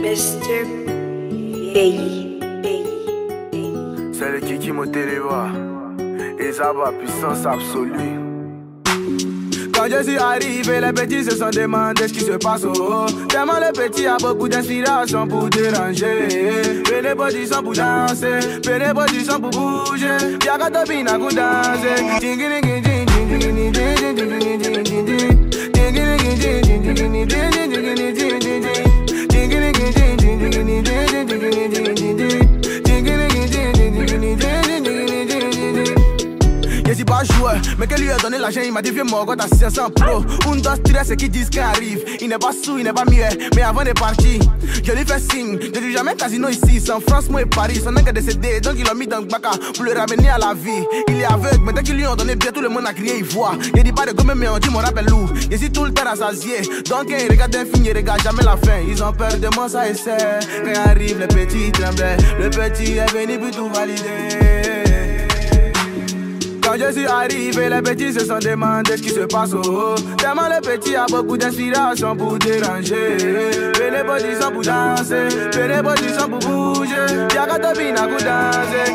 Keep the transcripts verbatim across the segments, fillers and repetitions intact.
mister Bayi. C'est le Kiki Moteleva. Et ça va, puissance absolue. Quand je suis arrivé, les petits se sont demandé ce qui se passe au haut. Tellement les petits a beaucoup d'inspiration pour déranger. Fais les positions pour danser, fais les positions pour bouger. Y'a qu'à topina pour danser. Je suis pas joueur, mais que lui a donné l'argent, il m'a dit viens mon gars, t'as six cents pro. Un, deux, trois, c'est qui disent qu'il arrive. Il n'est pas sous, il n'est pas mieux, mais avant de partir, je lui fais signe. Je dis jamais casino ici, c'est en France, moi et Paris. Son nègre est décédé, donc il l'a mis dans le bac pour le ramener à la vie. Il est aveugle, mais dès qu'ils lui ont donné bien, tout le monde a crié, il voit. Il dit pas de gomme, mais on dit mon rappel loup. Je suis tout le temps rassasié, donc quand il regarde un film, il regarde jamais la fin. Ils ont peur de moi, ça essaie. Quand arrive, le petit tremblait. Le petit est venu pour tout valider. Quand je suis arrivé, les petits se sont demandé ce qui se passe au haut. Tellement le petit a beaucoup d'inspiration pour déranger. Fais les positions pour danser, fais les positions pour bouger. Y'a qu'à topina pour danser.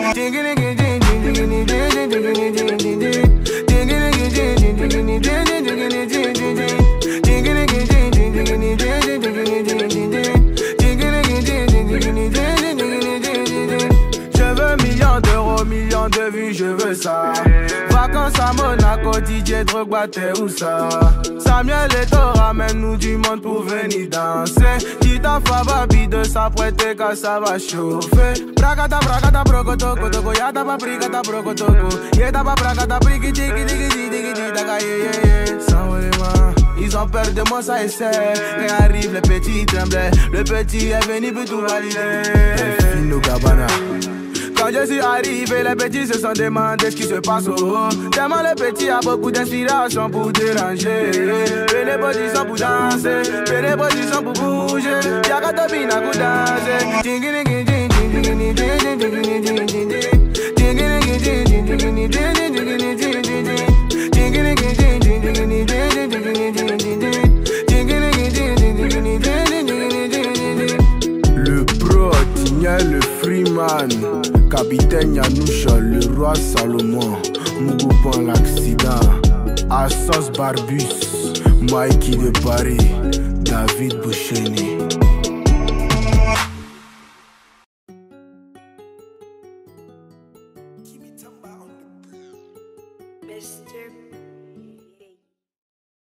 Je veux millions d'euros, millions de vues, je veux ça. Vacances à Monaco, D J Drogba, t'es où ça? Samuel Eto'o, ramène-nous du monde pour venir danser. Dis ta fababi de s'apprêter car ça va chauffer. Bragata, bragata, brokotoko, toko, yata pa brigata, brokotoko. Yeta pa bragata, brigi, digi, digi, digi, digi, daga, yeah, yeah, yeah. Sans vraiment, ils ont peur de moi, ça essaie. Quand arrive, le petit tremblait. Le petit est venu pour tout valider. Fino Gabbana. Quand je suis arrivé, les petits se sont demandé ce qui se passe au haut. Tellement le petit a beaucoup d'inspiration pour déranger. Fais les positions pour danser, fais les positions pour bouger. Y'a qu'à topina pour danser. Le pro, Tigna, le Freeman. Capitaine Yanoucha, le roi Salomon, Mougoupan l'accident, Assos Barbus, Mikey de Paris, David Boucheni.